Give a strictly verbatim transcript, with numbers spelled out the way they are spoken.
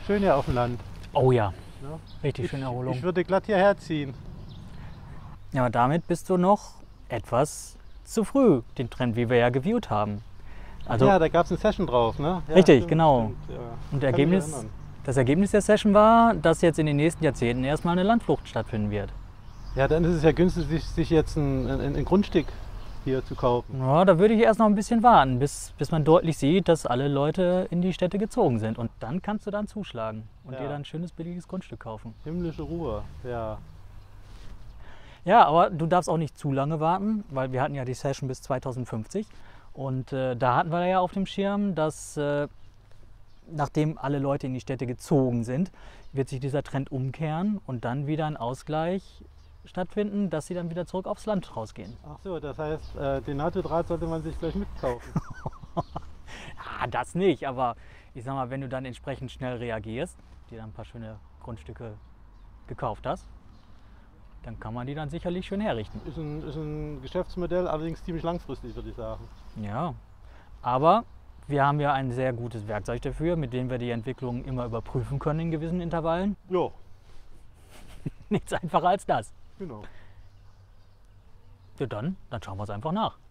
Schön hier auf dem Land. Oh ja, Ja. richtig Ich, schöne Erholung. ich würde glatt hierher ziehen. Ja, aber damit bist du noch etwas zu früh, den Trend, wie wir ja geviewt haben. Also, ja, da gab es eine Session drauf, ne? Ja, richtig, stimmt, genau. Stimmt, ja. Und Kann mich Ergebnis, erinnern. das Ergebnis der Session war, dass jetzt in den nächsten Jahrzehnten erstmal eine Landflucht stattfinden wird. Ja, dann ist es ja günstig, sich, sich jetzt ein, ein, ein Grundstück hier zu kaufen. Ja, da würde ich erst noch ein bisschen warten, bis, bis man deutlich sieht, dass alle Leute in die Städte gezogen sind. Und dann kannst du dann zuschlagen und Ja. dir dann ein schönes, billiges Grundstück kaufen. Himmlische Ruhe, ja. Ja, aber du darfst auch nicht zu lange warten, weil wir hatten ja die Session bis zweitausendfünfzig. Und äh, da hatten wir ja auf dem Schirm, dass äh, nachdem alle Leute in die Städte gezogen sind, wird sich dieser Trend umkehren und dann wieder ein Ausgleich stattfinden, dass sie dann wieder zurück aufs Land rausgehen. Ach so, das heißt, äh, den NATO-Draht sollte man sich gleich mitkaufen. Ja, das nicht, aber ich sag mal, wenn du dann entsprechend schnell reagierst, dir dann ein paar schöne Grundstücke gekauft hast, dann kann man die dann sicherlich schön herrichten. Ist ein, ist ein Geschäftsmodell, allerdings ziemlich langfristig, würde ich sagen. Ja, aber wir haben ja ein sehr gutes Werkzeug dafür, mit dem wir die Entwicklung immer überprüfen können in gewissen Intervallen. Ja, Nichts einfacher als das. genau. Ja, dann, dann schauen wir es einfach nach.